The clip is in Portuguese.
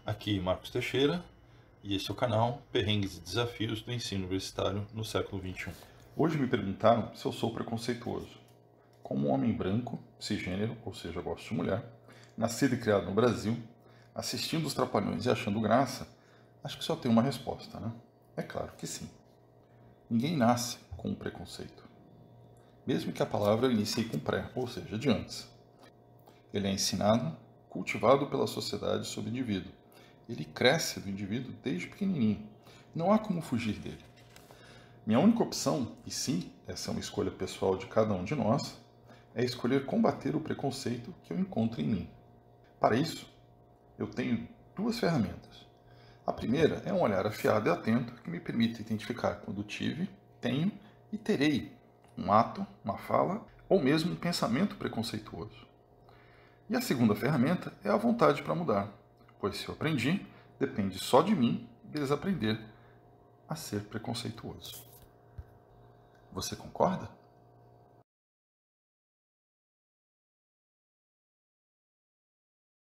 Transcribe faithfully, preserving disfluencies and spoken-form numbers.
Aqui Marcos Teixeira e esse é o canal Perrengues e Desafios do Ensino Universitário no século vinte e um. Hoje me perguntaram se eu sou preconceituoso. Como um homem branco, cisgênero, ou seja, gosto de mulher, nascido e criado no Brasil, assistindo os Trapalhões e achando graça, acho que só tem uma resposta, né? É claro que sim. Ninguém nasce com um preconceito. Mesmo que a palavra inicie com pré, ou seja, de antes. Ele é ensinado, cultivado pela sociedade sobre o indivíduo. Ele cresce do indivíduo desde pequenininho. Não há como fugir dele. Minha única opção, e sim, essa é uma escolha pessoal de cada um de nós, é escolher combater o preconceito que eu encontro em mim. Para isso, eu tenho duas ferramentas. A primeira é um olhar afiado e atento que me permite identificar quando tive, tenho e terei um ato, uma fala ou mesmo um pensamento preconceituoso. E a segunda ferramenta é a vontade para mudar, pois se eu aprendi, depende só de mim desaprender a ser preconceituoso. Você concorda?